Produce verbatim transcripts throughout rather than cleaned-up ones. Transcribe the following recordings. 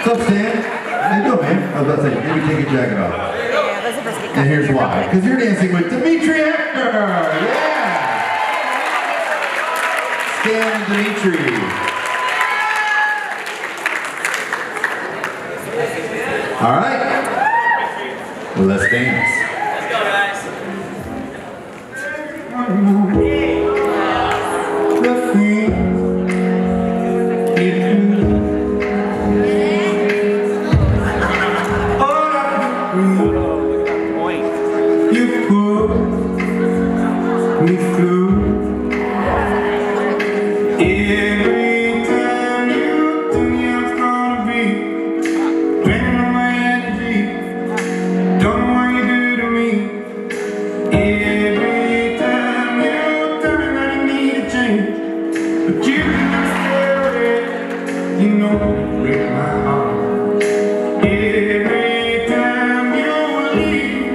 What's up, Stan? How you doing, man? I was about to say, maybe take your jacket off. And here's why. Because you're dancing with Dimitri Hector! Yeah! Stan and Dimitri. All right. Well, let's dance. Let's go, guys. You put me through. Every time you tell me I was gonna be draining all my energy. Don't know what you do to me. Every time you tell me that you need a change, but you can stay away. You know you break my heart. Every time you leave,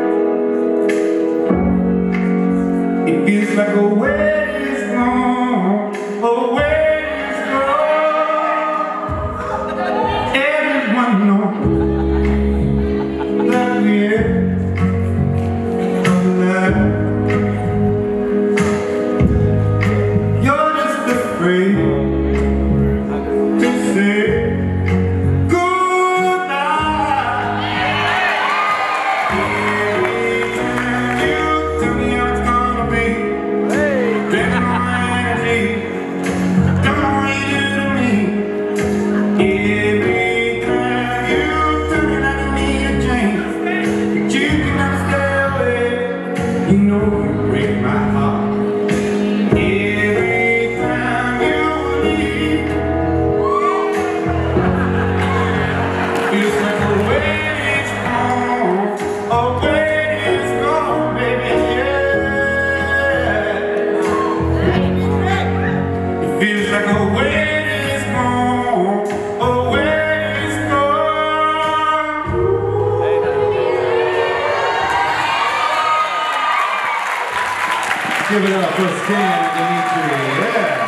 it feels like a way is gone, a way is gone. Everyone knows that we're alive. You're just afraid to say goodnight. Every time you tell me how it's gonna be, draining all my energy. Don't know what you do to me. Every time you tell me that you need a change, but you cannot stay away. You know you break my heart. Every time you leave, feels like a way is gone, a way is gone, baby, yeah. It feels like a way is gone, a way is gone. Give it up for Stan and Dimitri, yeah.